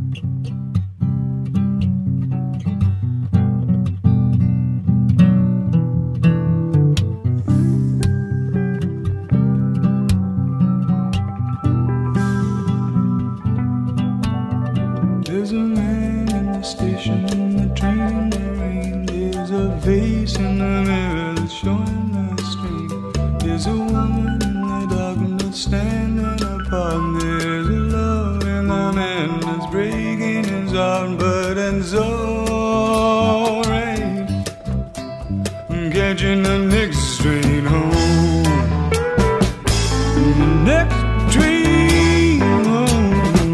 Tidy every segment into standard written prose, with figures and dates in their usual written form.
There's a man in the station, in the train, in the rain. There's a vase in the mirror that's showing the stream. There's a woman in the darkness standing apart. There's a love in the man that's breaking his heart, but it's alright. I'm catching the next train home. The next train home.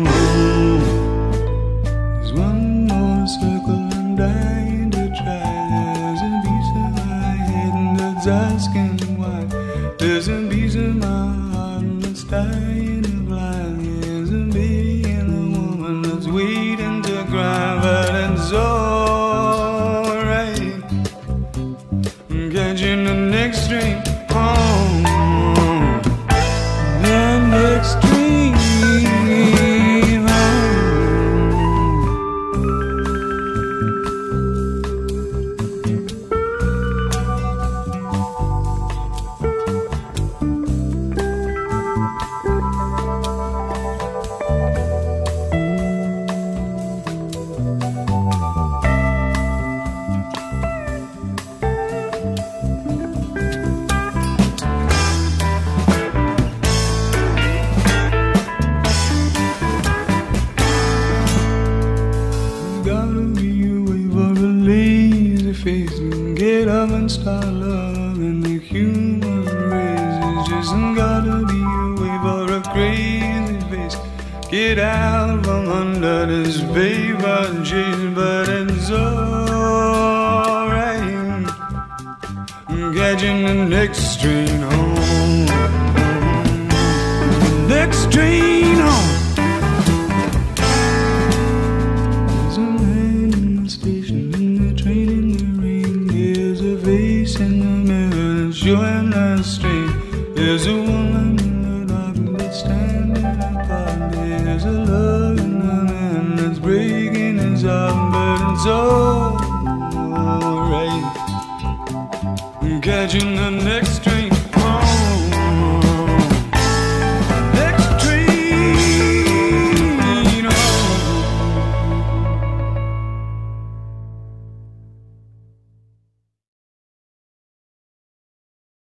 There's one more circle I'm dying to try. There's a piece of my head that's asking why. There's a piece of my heart that's dying to fly. There's a baby and a woman that's waiting to cry, but it's alright. I'm catching the next train home. The next train home. Gotta be a way for a lazy face and get up and start loving the human race. It's just gotta be a way for a crazy face. Get out from under this paper chase, but it's alright. I'm catching the next train home. Next train home. There's a man in the station, in the train, in the rain. There's a face in the mirror that's showing the strain. There's a woman in the dark that's standing apart. There's a love in the man that's breaking his heart, but it's alright. I'm catching the next train.